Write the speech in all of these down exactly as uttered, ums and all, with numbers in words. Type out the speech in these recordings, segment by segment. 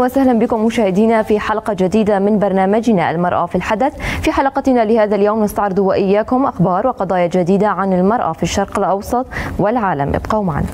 وسهلا بكم مشاهدينا في حلقة جديدة من برنامجنا المرأة في الحدث. في حلقتنا لهذا اليوم نستعرض وإياكم أخبار وقضايا جديدة عن المرأة في الشرق الأوسط والعالم. ابقوا معنا.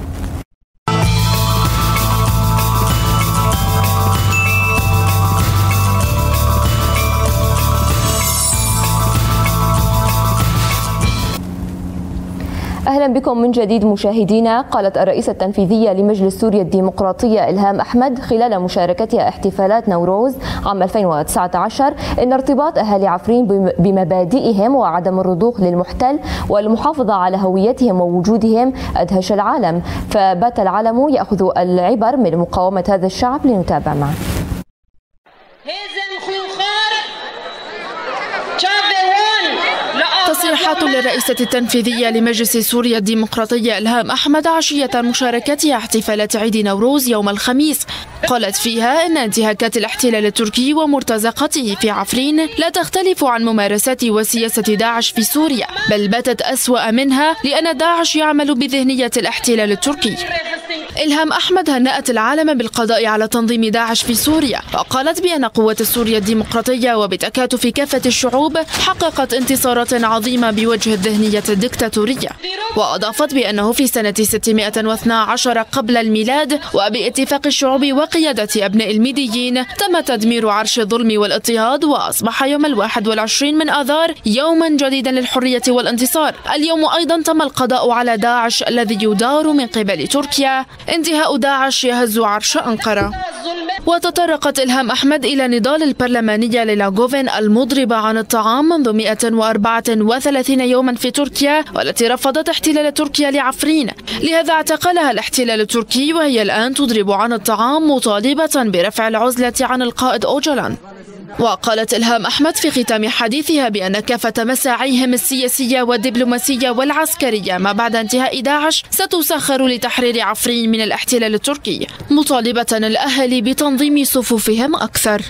أهلا بكم من جديد مشاهدينا. قالت الرئيسة التنفيذية لمجلس سوريا الديمقراطية إلهام أحمد خلال مشاركتها احتفالات نوروز عام ألفين وتسعة عشر إن ارتباط أهالي عفرين بمبادئهم وعدم الرضوخ للمحتل والمحافظة على هويتهم ووجودهم أدهش العالم، فبات العالم يأخذ العبر من مقاومة هذا الشعب. لنتابع معه. تصريحات للرئيسة التنفيذية لمجلس سوريا الديمقراطية إلهام أحمد عشية مشاركتها احتفالات عيد نوروز يوم الخميس. قالت فيها إن انتهاكات الاحتلال التركي ومرتزقته في عفرين لا تختلف عن ممارسات وسياسة داعش في سوريا، بل باتت أسوأ منها لأن داعش يعمل بذهنية الاحتلال التركي. إلهام أحمد هنأت العالم بالقضاء على تنظيم داعش في سوريا، وقالت بأن قوات سوريا الديمقراطية وبتكاتف كافة الشعوب حققت انتصارات عظيمة بوجه الذهنية الدكتاتورية. وأضافت بأنه في سنة ستمائة واثني عشر قبل الميلاد وباتفاق الشعوب وقيادة أبناء الميديين تم تدمير عرش الظلم والاضطهاد، وأصبح يوم الواحد والعشرين من آذار يوما جديدا للحرية والانتصار. اليوم أيضا تم القضاء على داعش الذي يدار من قبل تركيا. انتهاء داعش يهز عرش أنقرة. وتطرقت إلهام أحمد إلى نضال البرلمانية ليلا جوفن المضربة عن الطعام منذ مئة وأربعة وثلاثين يوما في تركيا، والتي رفضت احتلال تركيا لعفرين، لهذا اعتقلها الاحتلال التركي وهي الآن تضرب عن الطعام مطالبة برفع العزلة عن القائد أوجلان. وقالت إلهام أحمد في ختام حديثها بأن كافة مساعيهم السياسية والدبلوماسية والعسكرية ما بعد انتهاء داعش ستسخر لتحرير عفرين من الاحتلال التركي، مطالبة الأهالي بتنظيم صفوفهم أكثر.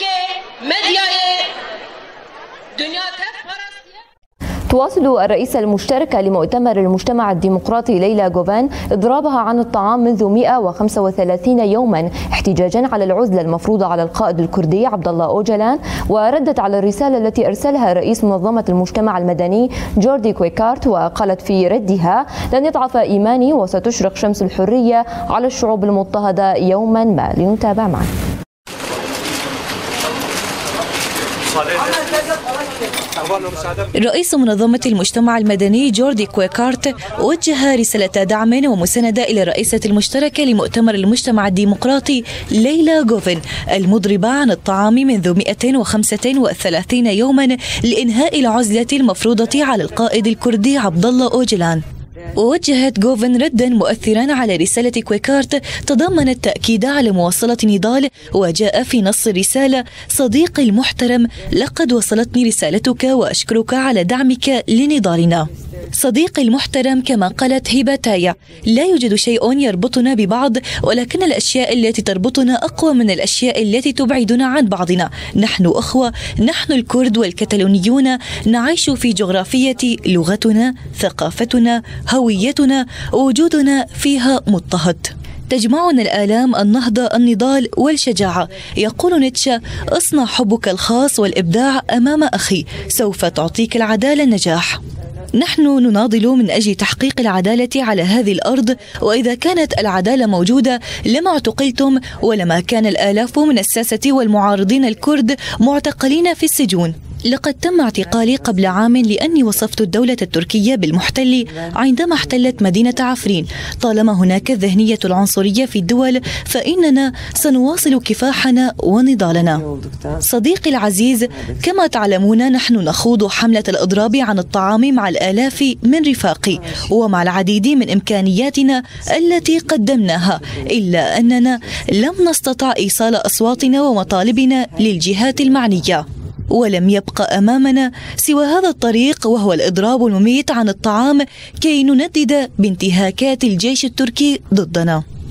تواصل الرئيسة المشتركة لمؤتمر المجتمع الديمقراطي ليلا جوفان إضرابها عن الطعام منذ مئة وخمسة وثلاثين يوما احتجاجا على العزلة المفروضة على القائد الكردي عبد الله أوجلان، وردت على الرسالة التي أرسلها رئيس منظمة المجتمع المدني جوردي كويكارت، وقالت في ردها: لن يضعف إيماني وستشرق شمس الحرية على الشعوب المضطهدة يوما ما. لنتابع معا. رئيس منظمة المجتمع المدني جوردي كويكارت وجه رسالة دعم ومساندة إلى الرئيسة المشتركة لمؤتمر المجتمع الديمقراطي ليلا جوفن المضربة عن الطعام منذ مئة وخمسة وثلاثين يوما لإنهاء العزلة المفروضة على القائد الكردي عبد الله أوجلان. ووجهت جوفن ردا مؤثرا على رسالة كويكارت تضمنت التأكيد على مواصلة النضال، وجاء في نص الرسالة: صديقي المحترم، لقد وصلتني رسالتك وأشكرك على دعمك لنضالنا. صديقي المحترم، كما قالت هبتايا، لا يوجد شيء يربطنا ببعض، ولكن الأشياء التي تربطنا أقوى من الأشياء التي تبعدنا عن بعضنا. نحن أخوة، نحن الكرد والكتالونيون، نعيش في جغرافية لغتنا، ثقافتنا، هويتنا، وجودنا فيها مضطهد. تجمعنا الآلام، النهضة، النضال والشجاعة. يقول نيتشه: اصنع حبك الخاص والإبداع أمام أخي، سوف تعطيك العدالة النجاح. نحن نناضل من أجل تحقيق العدالة على هذه الأرض، وإذا كانت العدالة موجودة لما اعتقلتم، ولما كان الآلاف من الساسة والمعارضين الكرد معتقلين في السجون. لقد تم اعتقالي قبل عام لأني وصفت الدولة التركية بالمحتل عندما احتلت مدينة عفرين. طالما هناك الذهنية العنصرية في الدول، فإننا سنواصل كفاحنا ونضالنا. صديقي العزيز، كما تعلمون نحن نخوض حملة الإضراب عن الطعام مع الآلاف من رفاقي ومع العديد من إمكانياتنا التي قدمناها، إلا أننا لم نستطع إيصال أصواتنا ومطالبنا للجهات المعنية، ولم يبقى أمامنا سوى هذا الطريق، وهو الإضراب المميت عن الطعام كي نندد بانتهاكات الجيش التركي ضدنا.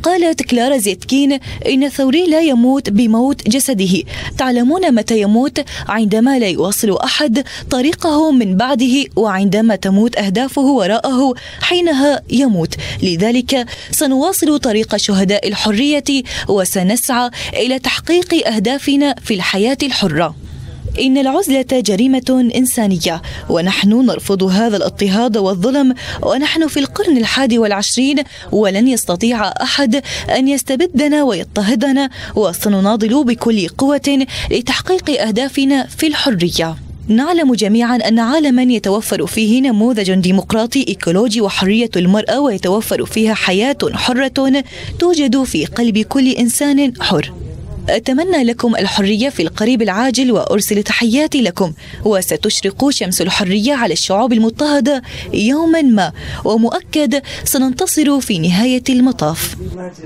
قالت كلارا زيتكين إن الثوري لا يموت بموت جسده. تعلمون متى يموت؟ عندما لا يواصل أحد طريقه من بعده، وعندما تموت أهدافه وراءه حينها يموت. لذلك سنواصل طريق شهداء الحرية وسنسعى إلى تحقيق أهدافنا في الحياة الحرة. إن العزلة جريمة إنسانية، ونحن نرفض هذا الاضطهاد والظلم، ونحن في القرن الحادي والعشرين، ولن يستطيع أحد أن يستبدنا ويضطهدنا، وسنناضل بكل قوة لتحقيق أهدافنا في الحرية. نعلم جميعا أن عالما يتوفر فيه نموذج ديمقراطي إيكولوجي وحرية المرأة، ويتوفر فيها حياة حرة توجد في قلب كل إنسان حر. أتمنى لكم الحرية في القريب العاجل، وأرسل تحياتي لكم، وستشرق شمس الحرية على الشعوب المضطهدة يوما ما، ومؤكد سننتصر في نهاية المطاف.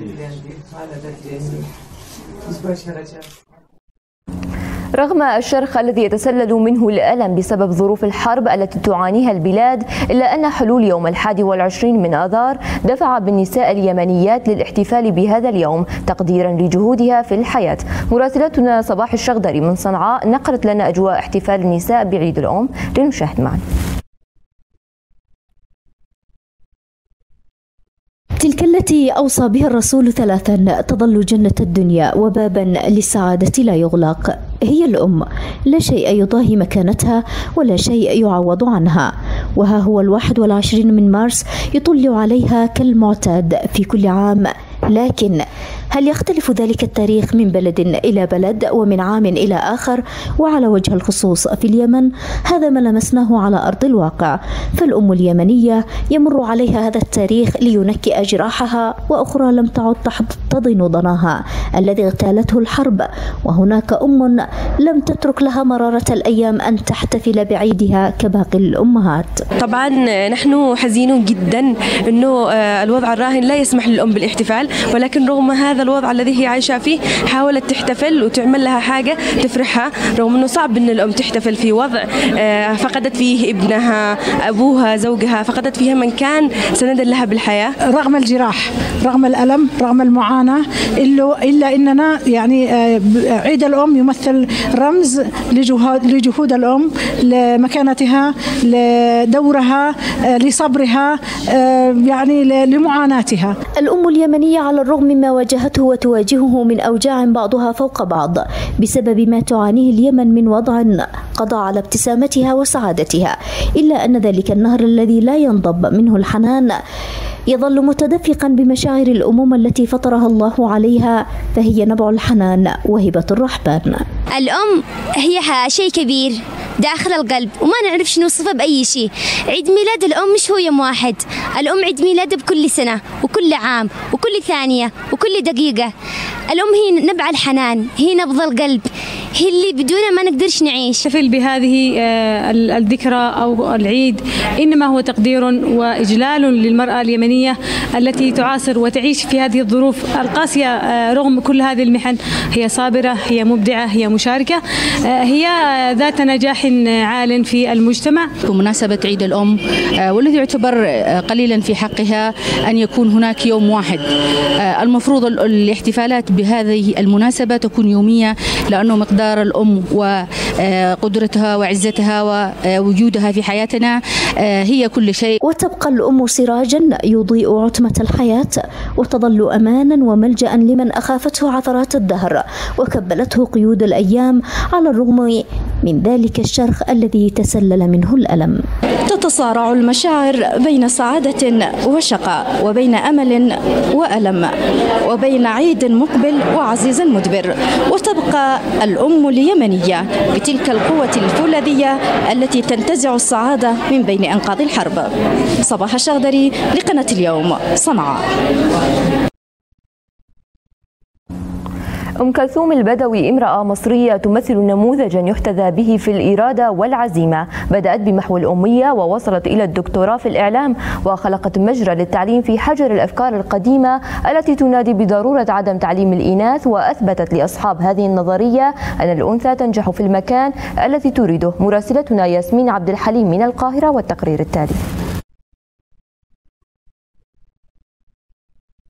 رغم الشرخ الذي يتسلل منه الألم بسبب ظروف الحرب التي تعانيها البلاد، إلا أن حلول يوم الحادي والعشرين من آذار دفع بالنساء اليمنيات للاحتفال بهذا اليوم تقديرا لجهودها في الحياة. مراسلتنا صباح الشغدري من صنعاء نقلت لنا أجواء احتفال النساء بعيد الأم، لنشاهد معا. تلك التي أوصى بها الرسول ثلاثا تظل جنة الدنيا وبابا للسعادة لا يغلق، هي الأم، لا شيء يضاهي مكانتها ولا شيء يعوض عنها. وها هو الواحد والعشرين من مارس يطل عليها كالمعتاد في كل عام، لكن هل يختلف ذلك التاريخ من بلد إلى بلد ومن عام إلى آخر؟ وعلى وجه الخصوص في اليمن هذا ما لمسناه على أرض الواقع، فالأم اليمنية يمر عليها هذا التاريخ لينكئ جراحها، وأخرى لم تعد تحتضن ضناها الذي اغتالته الحرب، وهناك أم لم تترك لها مرارة الأيام أن تحتفل بعيدها كباقي الأمهات. طبعا نحن حزينون جدا أنه الوضع الراهن لا يسمح للأم بالاحتفال، ولكن رغم هذا الوضع الذي هي عايشة فيه حاولت تحتفل وتعمل لها حاجة تفرحها، رغم أنه صعب أن الأم تحتفل في وضع فقدت فيه ابنها، أبوها، زوجها، فقدت فيها من كان سندا لها بالحياة. رغم الجراح، رغم الألم، رغم المعاناة، إلا أننا يعني عيد الأم يمثل رمز لجهود, لجهود الأم، لمكانتها، لدورها، لصبرها، يعني لمعاناتها. الأم اليمنية على الرغم مما واجهته وتواجهه من أوجاع بعضها فوق بعض بسبب ما تعانيه اليمن من وضع قضى على ابتسامتها وسعادتها، إلا أن ذلك النهر الذي لا ينضب منه الحنان يظل متدفقا بمشاعر الأمومة التي فطرها الله عليها، فهي نبع الحنان وهبة الرحمن. الأم هي شيء كبير داخل القلب وما نعرف شنو نوصفه بأي شيء. عيد ميلاد الأم مش هو يوم واحد، الأم عيد ميلاد بكل سنة وكل عام وكل ثانية وكل دقيقة. الأم هي نبع الحنان، هي نبض القلب، هي اللي بدونها ما نقدرش نعيش. نحتفل بهذه الذكرى أو العيد إنما هو تقدير وإجلال للمرأة اليمنية التي تعاصر وتعيش في هذه الظروف القاسية رغم كل هذه المحن. هي صابرة، هي مبدعة، هي مشاركة، هي ذات نجاح عال في المجتمع. بمناسبة عيد الأم والذي يعتبر قليلا في حقها أن يكون هناك يوم واحد، المفروض الاحتفالات بهذه المناسبة تكون يومية، لأنه مقدار الأم وقدرتها وعزتها ووجودها في حياتنا هي كل شيء. وتبقى الأم سراجا يضيء عتمة الحياة، وتظل أمانا وملجأ لمن أخافته عثرات الدهر وكبلته قيود الأيام، على الرغم من ذلك الشرخ الذي تسلل منه الألم. تتصارع المشاعر بين سعادة وشقاء، وبين أمل وألم، وبين عيد مقبل وعزيز مدبر، وتبقى الأم اليمنية بتلك القوة الفولاذية التي تنتزع السعادة من بين أنقاض الحرب. صباح الشغدري لقناة اليوم، صنعاء. أم كلثوم البدوي امرأة مصرية تمثل نموذجا يحتذى به في الإرادة والعزيمة. بدأت بمحو الأمية ووصلت إلى الدكتوراه في الإعلام، وخلقت مجرى للتعليم في حجر الأفكار القديمة التي تنادي بضرورة عدم تعليم الإناث، وأثبتت لأصحاب هذه النظرية أن الأنثى تنجح في المكان الذي تريده. مراسلتنا ياسمين عبد الحليم من القاهرة والتقرير التالي.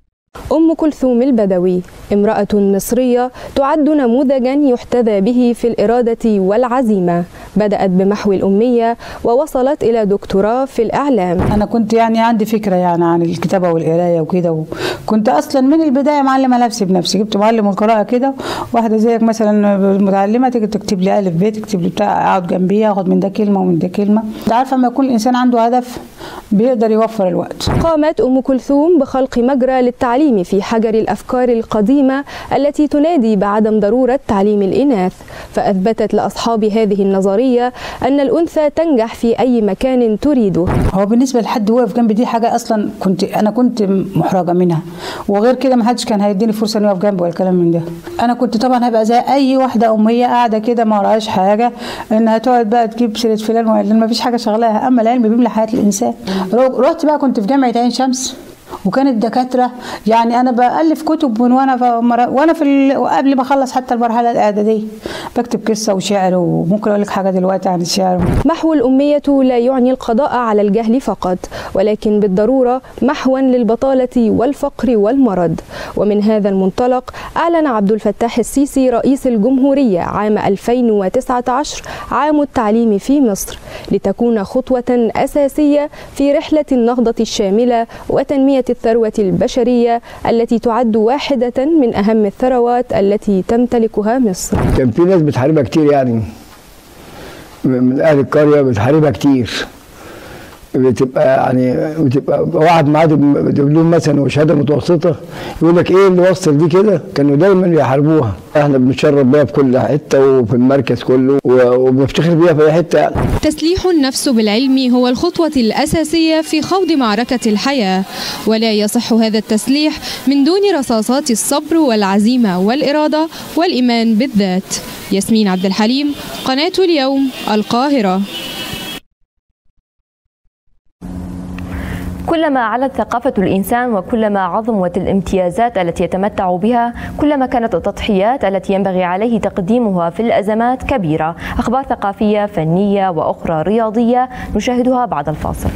أم كلثوم البدوي امرأة مصرية تعد نموذجا يحتذى به في الإرادة والعزيمة. بدأت بمحو الأمية ووصلت إلى دكتوراه في الإعلام. أنا كنت يعني عندي فكرة يعني عن الكتابة والقراية وكده، وكنت أصلا من البداية معلمة نفسي بنفسي. جبت معلم القراءة كده، واحدة زيك مثلا متعلمة تيجي تكتب لي ألف ب، تكتب لي بتاع، أقعد جنبيها أخد من ده كلمة ومن ده كلمة. أنت عارفة لما يكون الإنسان عنده هدف بيقدر يوفر الوقت. قامت أم كلثوم بخلق مجرى للتعليم في حجر الأفكار القديمة التي تنادي بعدم ضرورة تعليم الإناث، فأثبتت لأصحاب هذه النظرية أن الأنثى تنجح في أي مكان تريده. هو بالنسبة لحد واقف جنبي دي حاجة أصلا كنت أنا كنت محرجة منها، وغير كده ما حدش كان هيديني فرصة إنه يقف جنبي ولا كلام من ده. أنا كنت طبعا هبقى زي أي واحدة أمية قاعدة كده ما وراهاش حاجة، إنها تقعد بقى تجيب سيرة فلان وعلان، ما فيش حاجة شغلها. أما العلم بيملى حياة الإنسان. رحت بقى كنت في جامعة عين شمس، وكانت دكاتره يعني انا بالف كتب من وانا في وانا في قبل ما اخلص حتى المرحله الاعداديه بكتب قصه وشعر، وممكن اقول لك حاجه دلوقتي عن الشعر. محو الاميه لا يعني القضاء على الجهل فقط، ولكن بالضروره محوا للبطاله والفقر والمرض. ومن هذا المنطلق اعلن عبد الفتاح السيسي رئيس الجمهوريه عام ألفين وتسعة عشر عام التعليم في مصر، لتكون خطوه اساسيه في رحله النهضه الشامله وتنميه الثروة البشرية التي تعد واحدة من أهم الثروات التي تمتلكها مصر. كان في ناس بتحاربها كتير، يعني من أهل القرية بتحاربها كتير، بتبقى يعني بتبقى واحد معاه دبلوم مثلا وشهاده متوسطه يقول لك ايه اللي وصل دي كده، كانوا دايما يحاربوها. احنا بنتشرف بيها في كل حته وفي المركز كله وبنفتخر بيها في اي حته يعني. تسليح النفس بالعلم هو الخطوه الاساسيه في خوض معركه الحياه، ولا يصح هذا التسليح من دون رصاصات الصبر والعزيمه والاراده والايمان بالذات. ياسمين عبد الحليم، قناه اليوم، القاهره. كلما علت ثقافة الإنسان وكلما عظمت الامتيازات التي يتمتع بها، كلما كانت التضحيات التي ينبغي عليه تقديمها في الأزمات كبيرة. أخبار ثقافية، فنية وأخرى رياضية نشاهدها بعد الفاصل.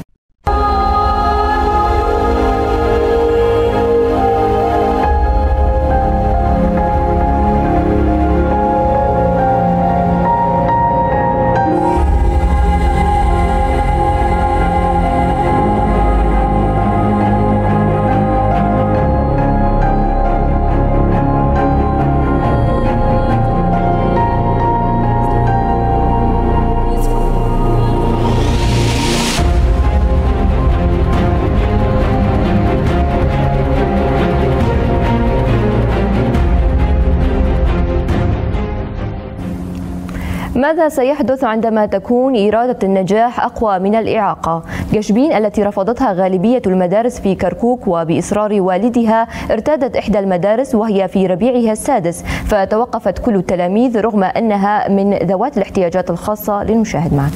ماذا سيحدث عندما تكون إرادة النجاح أقوى من الإعاقة؟ جشبين التي رفضتها غالبية المدارس في كركوك وبإصرار والدها ارتادت إحدى المدارس وهي في ربيعها السادس، فتوقفت كل التلاميذ رغم أنها من ذوات الاحتياجات الخاصة. لنشاهد معا.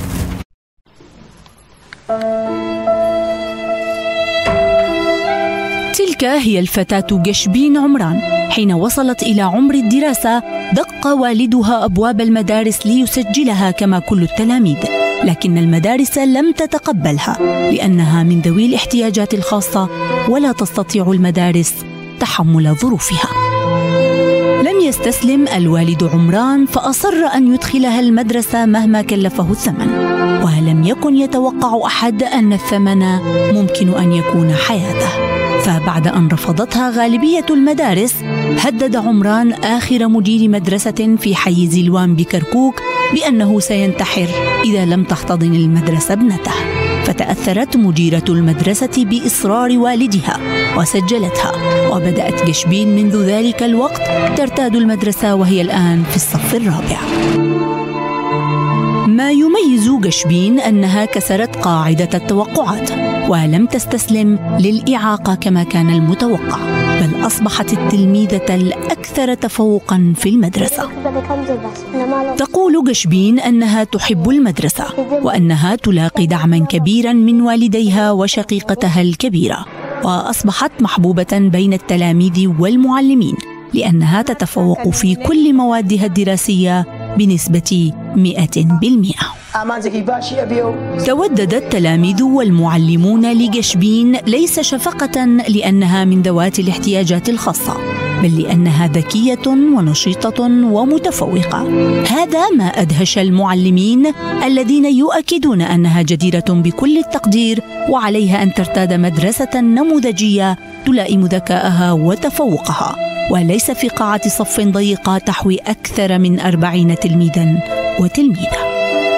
تلك هي الفتاة جشبين عمران. حين وصلت إلى عمر الدراسة دق والدها أبواب المدارس ليسجلها كما كل التلاميذ، لكن المدارس لم تتقبلها لأنها من ذوي الاحتياجات الخاصة ولا تستطيع المدارس تحمل ظروفها. لم يستسلم الوالد عمران فأصر أن يدخلها المدرسة مهما كلفه الثمن، ولم يكن يتوقع أحد أن الثمن ممكن أن يكون حياته. فبعد أن رفضتها غالبية المدارس هدد عمران آخر مدير مدرسة في حي زلوان بكركوك بأنه سينتحر إذا لم تحتضن المدرسة ابنته، فتأثرت مديرة المدرسة بإصرار والدها وسجلتها، وبدأت جشبين منذ ذلك الوقت ترتاد المدرسة وهي الآن في الصف الرابع. ما يميز جشبين أنها كسرت قاعدة التوقعات ولم تستسلم للإعاقة كما كان المتوقع، بل أصبحت التلميذة الأكثر تفوقاً في المدرسة. تقول جشبين أنها تحب المدرسة وأنها تلاقي دعماً كبيراً من والديها وشقيقتها الكبيرة، وأصبحت محبوبة بين التلاميذ والمعلمين لأنها تتفوق في كل موادها الدراسية بنسبة مئة بالمئة. تودد التلاميذ والمعلمون لجشبين ليس شفقة لأنها من ذوات الاحتياجات الخاصة، بل لأنها ذكية ونشيطة ومتفوقة. هذا ما أدهش المعلمين الذين يؤكدون أنها جديرة بكل التقدير وعليها أن ترتاد مدرسة نموذجية تلائم ذكائها وتفوقها، وليس في قاعة صف ضيقة تحوي أكثر من أربعين تلميذا وتلميذة.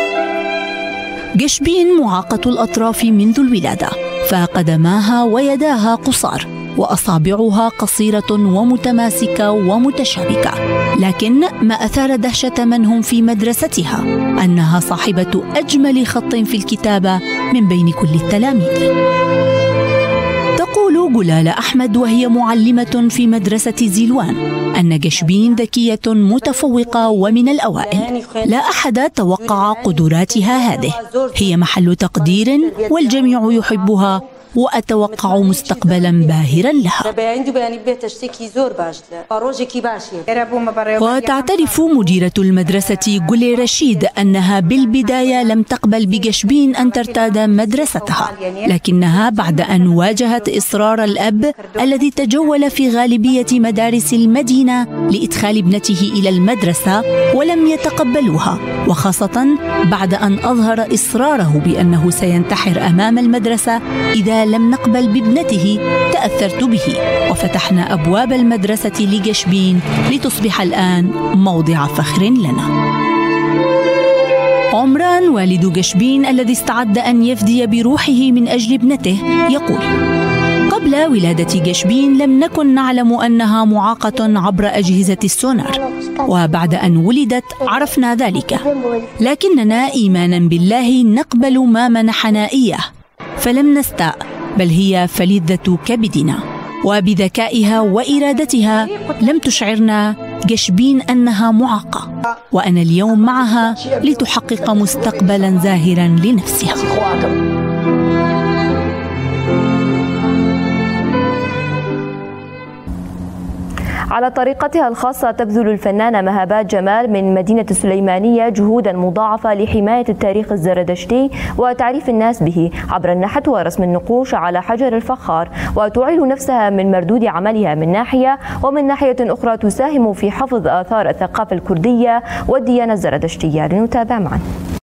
جشبين معاقة الأطراف منذ الولادة، فقدماها ويداها قصار وأصابعها قصيرة ومتماسكة ومتشابكة، لكن ما أثار دهشة من هم في مدرستها أنها صاحبة أجمل خط في الكتابة من بين كل التلاميذ. تقول جلال أحمد وهي معلمة في مدرسة زيلوان أن جشبين ذكية متفوقة ومن الأوائل، لا أحد توقع قدراتها هذه، هي محل تقدير والجميع يحبها، وأتوقع مستقبلا باهرا لها. وتعترف مديرة المدرسة جولي رشيد أنها بالبداية لم تقبل بجشبين أن ترتاد مدرستها، لكنها بعد أن واجهت إصرار الأب الذي تجول في غالبية مدارس المدينة لإدخال ابنته إلى المدرسة ولم يتقبلوها، وخاصة بعد أن أظهر إصراره بأنه سينتحر أمام المدرسة إذا لم نقبل بابنته، تأثرت به وفتحنا أبواب المدرسة لجشبين لتصبح الآن موضع فخر لنا. عمران والد جشبين الذي استعد أن يفدي بروحه من أجل ابنته يقول: قبل ولادة جشبين لم نكن نعلم أنها معاقة عبر أجهزة السونار، وبعد أن ولدت عرفنا ذلك، لكننا إيمانا بالله نقبل ما منحنا إياه، فلم نستاء، بل هي فلذة كبدنا، وبذكائها وإرادتها لم تشعرنا جشبين أنها معاقة، وأنا اليوم معها لتحقق مستقبلا زاهرا لنفسها. على طريقتها الخاصة تبذل الفنانة مهابات جمال من مدينة السليمانية جهودا مضاعفة لحماية التاريخ الزردشتي وتعريف الناس به عبر النحت ورسم النقوش على حجر الفخار، وتعيل نفسها من مردود عملها من ناحية، ومن ناحية أخرى تساهم في حفظ آثار الثقافة الكردية والديانة الزردشتية. لنتابع معا.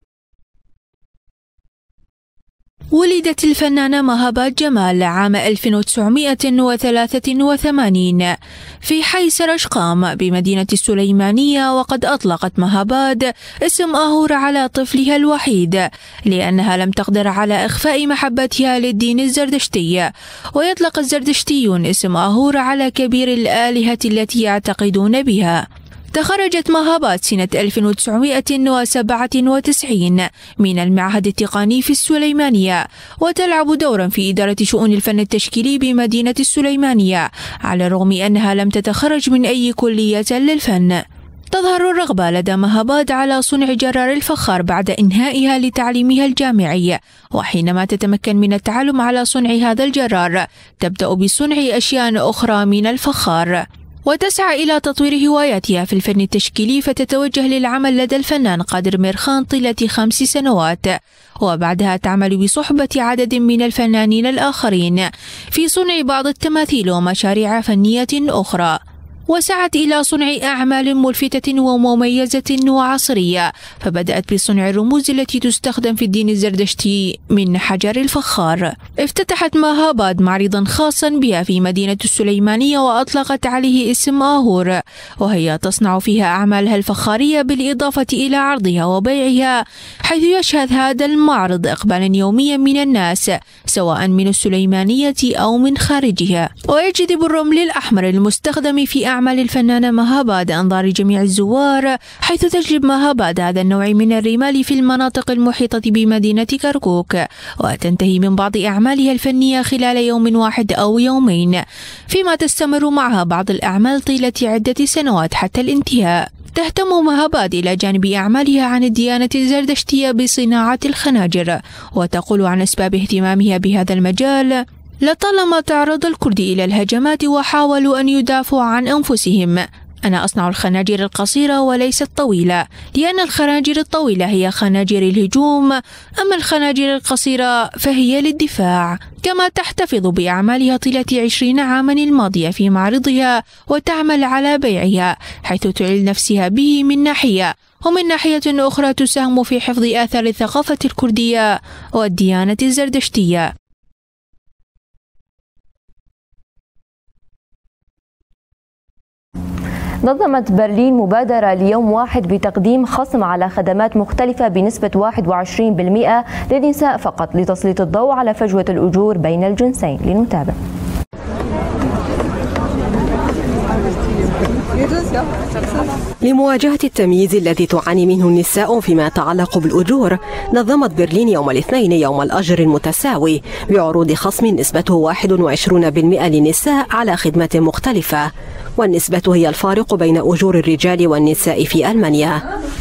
ولدت الفنانة مهابات جمال عام ألف وتسعمائة وثلاثة وثمانين في حي سرشقام بمدينة السليمانية، وقد أطلقت مهابات اسم آهور على طفلها الوحيد لأنها لم تقدر على إخفاء محبتها للدين الزردشتي، ويطلق الزردشتيون اسم آهور على كبير الآلهة التي يعتقدون بها. تخرجت مهابات سنة ألف وتسعمائة وسبعة وتسعين من المعهد التقني في السليمانية، وتلعب دورا في إدارة شؤون الفن التشكيلي بمدينة السليمانية، على الرغم أنها لم تتخرج من أي كلية للفن. تظهر الرغبة لدى مهابات على صنع جرار الفخار بعد إنهائها لتعليمها الجامعي، وحينما تتمكن من التعلم على صنع هذا الجرار تبدأ بصنع أشياء أخرى من الفخار، وتسعى إلى تطوير هواياتها في الفن التشكيلي، فتتوجه للعمل لدى الفنان قادر ميرخان طيلة خمس سنوات، وبعدها تعمل بصحبة عدد من الفنانين الآخرين في صنع بعض التماثيل ومشاريع فنية أخرى، وسعت إلى صنع أعمال ملفتة ومميزة وعصرية، فبدأت بصنع الرموز التي تستخدم في الدين الزردشتي من حجر الفخار. افتتحت مهابات معرضا خاصا بها في مدينة السليمانية وأطلقت عليه اسم آهور، وهي تصنع فيها أعمالها الفخارية بالإضافة إلى عرضها وبيعها، حيث يشهد هذا المعرض إقبالا يوميا من الناس سواء من السليمانية أو من خارجها، ويجذب الرمل الأحمر المستخدم في أعمال الفنانة مهابات أنظار جميع الزوار، حيث تجلب مهابات هذا النوع من الرمال في المناطق المحيطة بمدينة كركوك، وتنتهي من بعض أعمالها الفنية خلال يوم واحد أو يومين، فيما تستمر معها بعض الأعمال طيلة عدة سنوات حتى الانتهاء. تهتم مهابات إلى جانب أعمالها عن الديانة الزردشتية بصناعة الخناجر، وتقول عن أسباب اهتمامها بهذا المجال: لطالما تعرض الكرد إلى الهجمات وحاولوا أن يدافعوا عن أنفسهم، أنا أصنع الخناجر القصيرة وليس الطويلة، لأن الخناجر الطويلة هي خناجر الهجوم، أما الخناجر القصيرة فهي للدفاع. كما تحتفظ بأعمالها طيلة عشرين عاما الماضية في معرضها وتعمل على بيعها، حيث تعل نفسها به من ناحية، ومن ناحية أخرى تساهم في حفظ آثار الثقافة الكردية والديانة الزردشتية. نظمت برلين مبادرة ليوم واحد بتقديم خصم على خدمات مختلفة بنسبة واحد وعشرين بالمئة للنساء فقط لتسليط الضوء على فجوة الأجور بين الجنسين. لنتابع. لمواجهة التمييز الذي تعاني منه النساء فيما يتعلق بالأجور، نظمت برلين يوم الاثنين يوم الأجر المتساوي بعروض خصم نسبته واحد وعشرين بالمئة للنساء على خدمات مختلفة، والنسبة هي الفارق بين أجور الرجال والنساء في ألمانيا.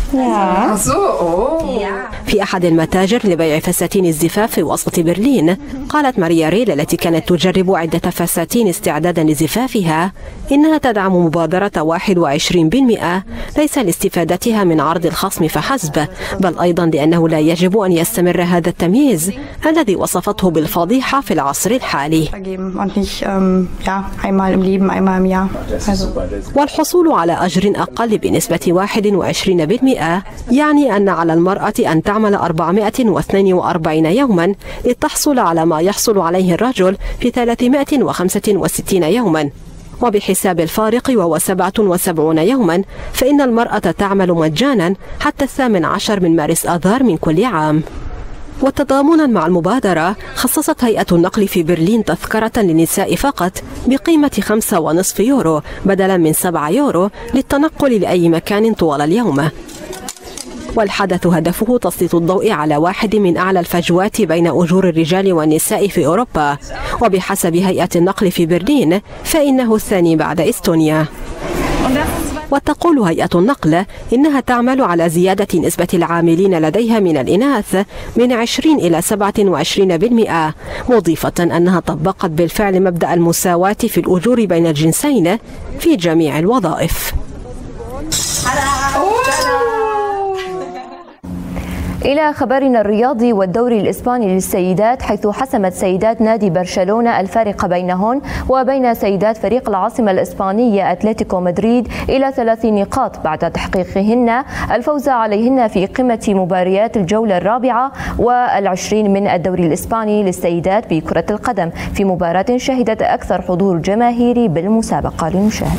في أحد المتاجر لبيع فساتين الزفاف في وسط برلين، قالت ماريا ريل التي كانت تجرب عدة فساتين استعدادا لزفافها إنها تدعم مبادرة واحد وعشرين بالمئة ليس لاستفادتها من عرض الخصم فحسب، بل أيضا لأنه لا يجب أن يستمر هذا التمييز الذي وصفته بالفضيحة في العصر الحالي. والحصول على أجر أقل بنسبة واحد وعشرين بالمئة يعني أن على المرأة أن تعمل أربعمائة واثنين وأربعين يوما لتحصل على ما يحصل عليه الرجل في ثلاثمائة وخمسة وستين يوما، وبحساب الفارق وهو سبعة وسبعين يوما فإن المرأة تعمل مجانا حتى الثامن عشر من مارس آذار من كل عام. وتضامنا مع المبادرة، خصصت هيئة النقل في برلين تذكرة للنساء فقط بقيمة خمسة ونصف يورو بدلا من سبعة يورو للتنقل لأي مكان طوال اليوم. والحدث هدفه تسليط الضوء على واحد من أعلى الفجوات بين أجور الرجال والنساء في أوروبا، وبحسب هيئة النقل في برلين فإنه الثاني بعد إستونيا. وتقول هيئة النقل إنها تعمل على زيادة نسبة العاملين لديها من الإناث من عشرين إلى سبعة وعشرين بالمئة، مضيفة أنها طبقت بالفعل مبدأ المساواة في الأجور بين الجنسين في جميع الوظائف. إلى خبرنا الرياضي والدوري الإسباني للسيدات، حيث حسمت سيدات نادي برشلونة الفارق بينهن وبين سيدات فريق العاصمة الإسبانية أتلتيكو مدريد إلى ثلاث نقاط بعد تحقيقهن الفوز عليهن في قمة مباريات الجولة الرابعة والعشرين من الدوري الإسباني للسيدات بكرة القدم في مباراة شهدت أكثر حضور جماهيري بالمسابقة. لنشاهد.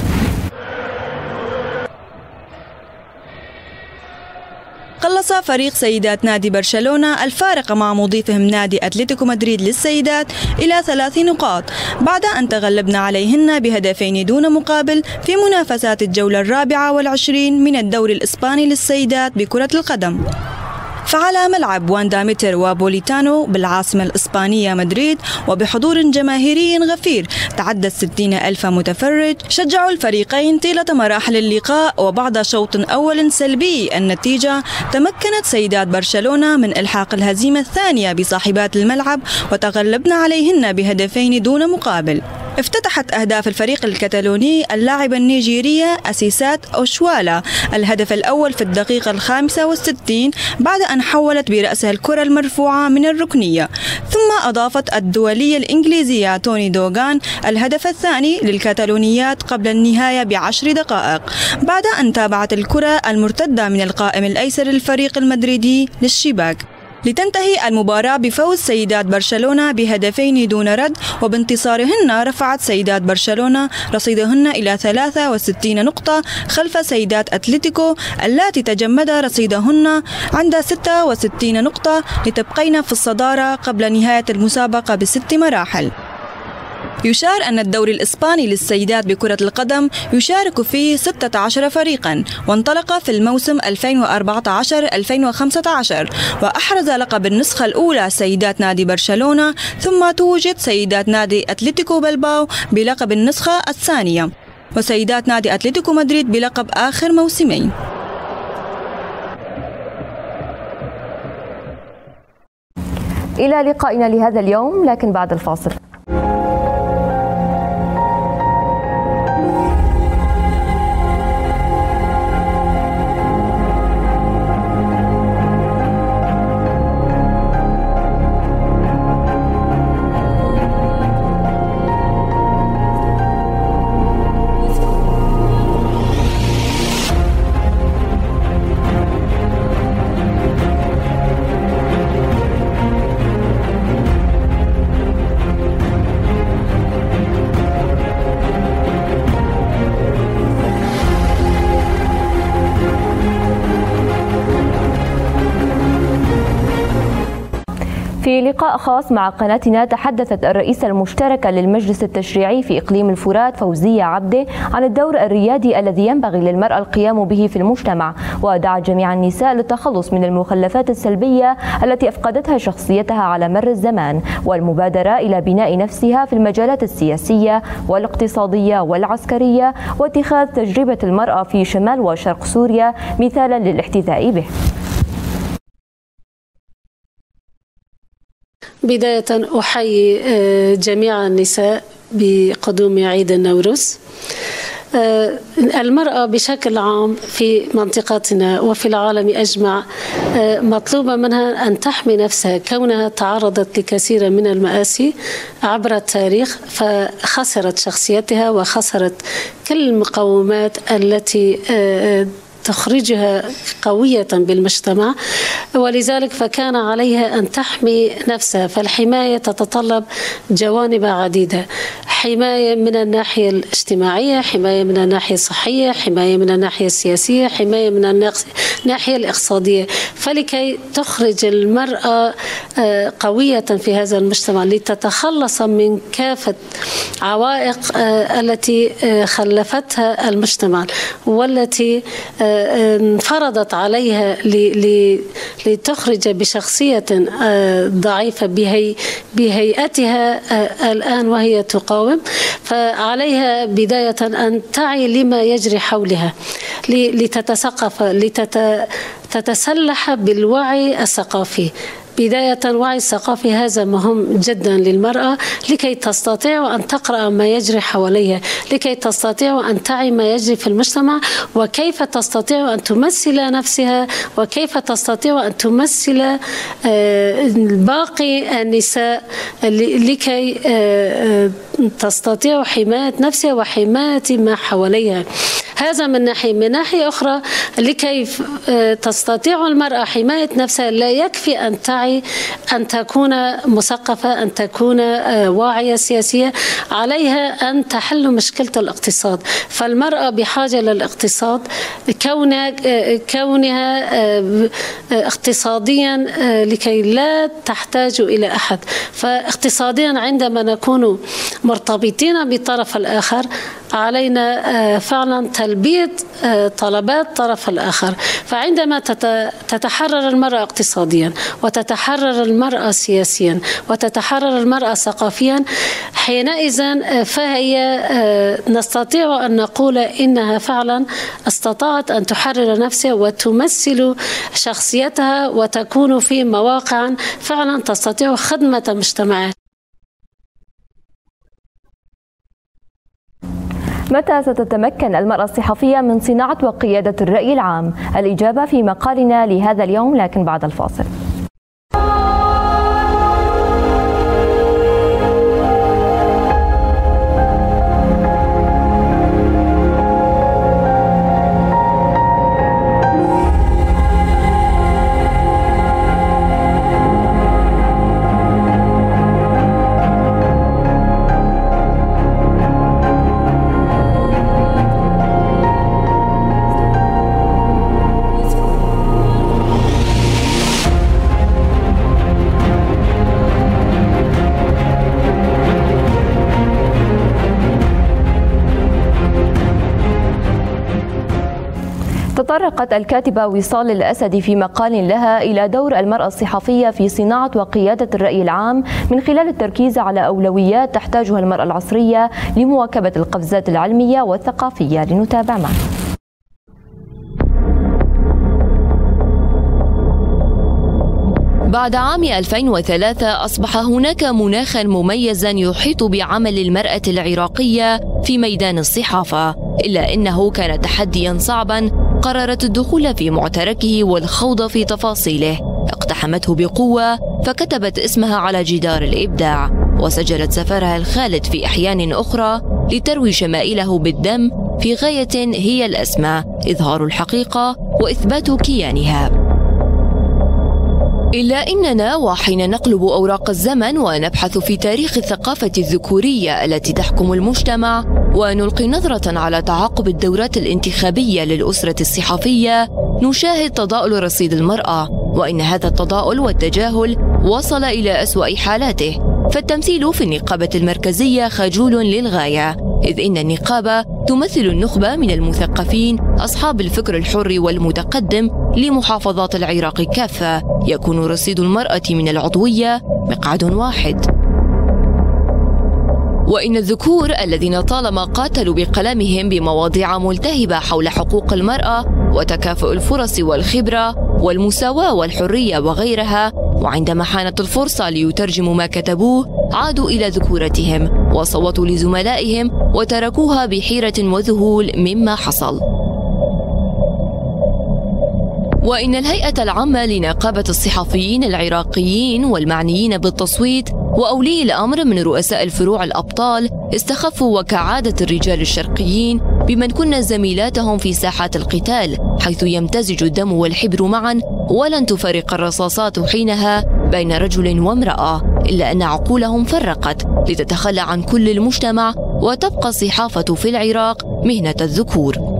قلص فريق سيدات نادي برشلونة الفارق مع مضيفهم نادي أتلتيكو مدريد للسيدات إلى ثلاث نقاط بعد أن تغلبن عليهن بهدفين دون مقابل في منافسات الجولة الرابعة والعشرين من الدوري الإسباني للسيدات بكرة القدم. فعلى ملعب واندا ميتر وبوليتانو بالعاصمة الإسبانية مدريد وبحضور جماهيري غفير تعدى ستين ألف متفرج، شجعوا الفريقين طيلة مراحل اللقاء، وبعد شوط أول سلبي النتيجة تمكنت سيدات برشلونة من إلحاق الهزيمة الثانية بصاحبات الملعب وتغلبن عليهن بهدفين دون مقابل. افتتحت أهداف الفريق الكتالوني اللاعبة النيجيرية أسيسات أوشوالا الهدف الأول في الدقيقة الخامسة والستين بعد أن حولت برأسها الكرة المرفوعة من الركنية، ثم أضافت الدولية الإنجليزية توني دوغان الهدف الثاني للكتالونيات قبل النهاية بعشر دقائق بعد أن تابعت الكرة المرتدة من القائم الأيسر للفريق المدريدي للشباك، لتنتهي المباراة بفوز سيدات برشلونة بهدفين دون رد، وبانتصارهن رفعت سيدات برشلونة رصيدهن إلى ثلاثة وستين نقطة خلف سيدات أتلتيكو اللاتي تجمد رصيدهن عند ستة وستين نقطة لتبقين في الصدارة قبل نهاية المسابقة بست مراحل. يشار أن الدوري الإسباني للسيدات بكرة القدم يشارك فيه ستة عشر فريقا، وانطلق في الموسم ألفين وأربعة عشر ألفين وخمسة عشر، وأحرز لقب النسخة الأولى سيدات نادي برشلونة، ثم توجت سيدات نادي أتلتيكو بلباو بلقب النسخة الثانية، وسيدات نادي أتلتيكو مدريد بلقب آخر موسمين. إلى لقائنا لهذا اليوم، لكن بعد الفاصل. في لقاء خاص مع قناتنا تحدثت الرئيسة المشتركة للمجلس التشريعي في إقليم الفرات فوزية عبده عن الدور الريادي الذي ينبغي للمرأة القيام به في المجتمع، ودعت جميع النساء للتخلص من المخلفات السلبية التي أفقدتها شخصيتها على مر الزمان، والمبادرة إلى بناء نفسها في المجالات السياسية والاقتصادية والعسكرية، واتخاذ تجربة المرأة في شمال وشرق سوريا مثالا للاحتذاء به. بداية أحيي جميع النساء بقدوم عيد النوروز. المرأة بشكل عام في منطقتنا وفي العالم أجمع مطلوبة منها أن تحمي نفسها، كونها تعرضت لكثير من المآسي عبر التاريخ، فخسرت شخصيتها وخسرت كل المقومات التي تخرجها قوية بالمجتمع، ولذلك فكان عليها أن تحمي نفسها. فالحماية تتطلب جوانب عديدة، حماية من الناحية الاجتماعية، حماية من الناحية الصحية، حماية من الناحية السياسية، حماية من الناحية الاقتصادية. فلكي تخرج المرأة قوية في هذا المجتمع لتتخلص من كافة عوائق التي خلفتها المجتمع والتي فرضت عليها لتخرج بشخصية ضعيفة بهيئتها الآن وهي تقاوم. فعليها بداية أن تعي لما يجري حولها، لتتثقف، لتتسلح بالوعي الثقافي. بداية الوعي الثقافي هذا مهم جدا للمرأة لكي تستطيع أن تقرأ ما يجري حواليها، لكي تستطيع أن تعي ما يجري في المجتمع، وكيف تستطيع أن تمثل نفسها، وكيف تستطيع أن تمثل باقي النساء لكي تستطيع حماية نفسها وحماية ما حواليها. هذا من ناحية. من ناحية أخرى لكي تستطيع المرأة حماية نفسها لا يكفي أن تعي أن تكون مثقفة، أن تكون واعية سياسية، عليها أن تحل مشكلة الاقتصاد. فالمرأة بحاجة للاقتصاد، كونها كونها اقتصاديا لكي لا تحتاج إلى أحد. فاقتصاديا عندما نكون مرتبطين بالطرف الآخر علينا فعلا تلبية طلبات الطرف الآخر. فعندما تتحرر المرأة اقتصاديا وتتحرر المرأة سياسيا وتتحرر المرأة ثقافيا، حينئذ فهي نستطيع أن نقول إنها فعلا استطاعت أن تحرر نفسها وتمثل شخصيتها وتكون في مواقع فعلا تستطيع خدمة مجتمعها. متى ستتمكن المرأة الصحفية من صناعة وقيادة الرأي العام؟ الإجابة في مقالنا لهذا اليوم، لكن بعد الفاصل. تطرقت الكاتبة وصال الأسدي في مقال لها إلى دور المرأة الصحفية في صناعة وقيادة الرأي العام من خلال التركيز على أولويات تحتاجها المرأة العصرية لمواكبة القفزات العلمية والثقافية. لنتابع معا. بعد عام ألفين وثلاثة أصبح هناك مناخا مميزا يحيط بعمل المرأة العراقية في ميدان الصحافة، إلا أنه كان تحديا صعبا قررت الدخول في معتركه والخوض في تفاصيله. اقتحمته بقوة فكتبت اسمها على جدار الإبداع، وسجلت سفرها الخالد في أحيان أخرى لتروي شمائله بالدم في غاية هي الأسمى، إظهار الحقيقة وإثبات كيانها. إلا أننا وحين نقلب أوراق الزمن ونبحث في تاريخ الثقافة الذكورية التي تحكم المجتمع ونلقي نظرة على تعاقب الدورات الانتخابية للأسرة الصحفية، نشاهد تضاؤل رصيد المرأة وإن هذا التضاؤل والتجاهل وصل إلى أسوأ حالاته، فالتمثيل في النقابة المركزية خجول للغاية، إذ إن النقابة تمثل النخبة من المثقفين أصحاب الفكر الحر والمتقدم لمحافظات العراق كافة، يكون رصيد المرأة من العضوية مقعد واحد. وإن الذكور الذين طالما قاتلوا بقلمهم بمواضيع ملتهبة حول حقوق المرأة وتكافؤ الفرص والخبرة والمساواة والحرية وغيرها، وعندما حانت الفرصة ليترجموا ما كتبوه عادوا إلى ذكورتهم وصوتوا لزملائهم وتركوها بحيرة وذهول مما حصل. وإن الهيئة العامة لنقابة الصحفيين العراقيين والمعنيين بالتصويت وأولي الأمر من رؤساء الفروع الأبطال استخفوا وكعادة الرجال الشرقيين بمن كن زميلاتهم في ساحات القتال، حيث يمتزج الدم والحبر معا، ولن تفرق الرصاصات حينها بين رجل وامرأة، إلا أن عقولهم فرقت لتتخلى عن كل المجتمع وتبقى الصحافة في العراق مهنة الذكور.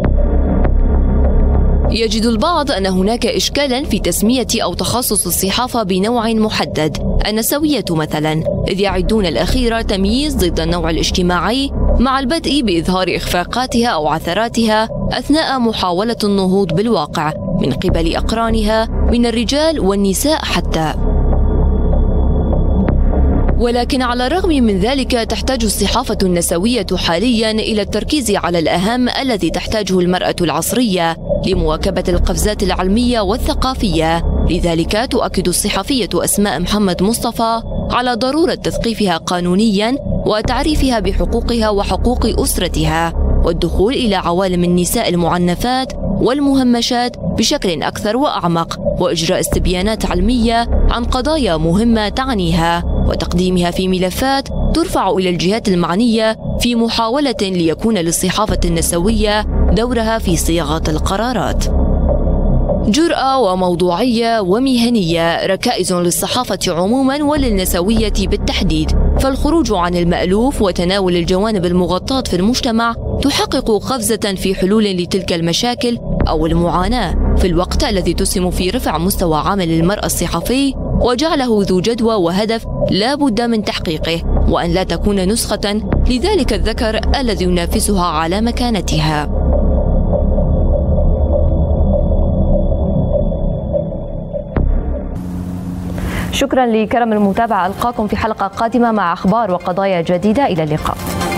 يجد البعض أن هناك إشكالا في تسمية أو تخصص الصحافة بنوع محدد، النسوية مثلا، إذ يعدون الأخير تمييز ضد النوع الاجتماعي، مع البدء بإظهار إخفاقاتها أو عثراتها أثناء محاولة النهوض بالواقع من قبل أقرانها من الرجال والنساء حتى. ولكن على الرغم من ذلك تحتاج الصحافة النسوية حاليا إلى التركيز على الأهم الذي تحتاجه المرأة العصرية لمواكبة القفزات العلمية والثقافية. لذلك تؤكد الصحفية أسماء محمد مصطفى على ضرورة تثقيفها قانونيا وتعريفها بحقوقها وحقوق أسرتها، والدخول إلى عوالم النساء المعنفات والمهمشات بشكل أكثر وأعمق، وإجراء استبيانات علمية عن قضايا مهمة تعنيها، وتقديمها في ملفات ترفع إلى الجهات المعنية في محاولة ليكون للصحافة النسوية دورها في صياغة القرارات. جرأة وموضوعية ومهنية ركائز للصحافة عموما وللنسوية بالتحديد، فالخروج عن المألوف وتناول الجوانب المغطاة في المجتمع تحقق قفزة في حلول لتلك المشاكل أو المعاناة، في الوقت الذي تسهم في رفع مستوى عمل المرأة الصحفي وجعله ذو جدوى وهدف لا بد من تحقيقه، وأن لا تكون نسخة لذلك الذكر الذي ينافسها على مكانتها. شكرا لكرم المتابعة، ألقاكم في حلقة قادمة مع أخبار وقضايا جديدة. إلى اللقاء.